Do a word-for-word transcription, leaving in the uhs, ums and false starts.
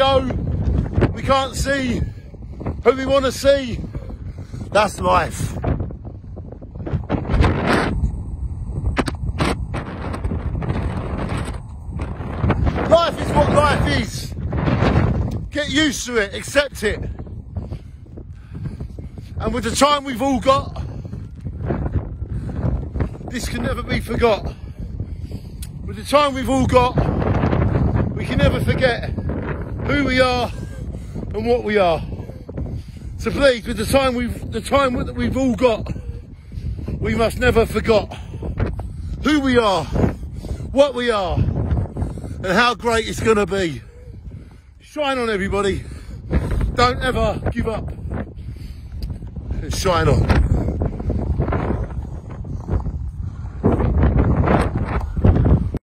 go, we can't see who we want to see. That's life. Life is what life is. Get used to it, accept it. And with the time we've all got, this can never be forgot. With the time we've all got, we can never forget who we are and what we are. So please, with the time we've the time that we've all got, we must never forget who we are, what we are, and how great it's gonna be. Shine on, everybody. Don't ever give up. And shine on.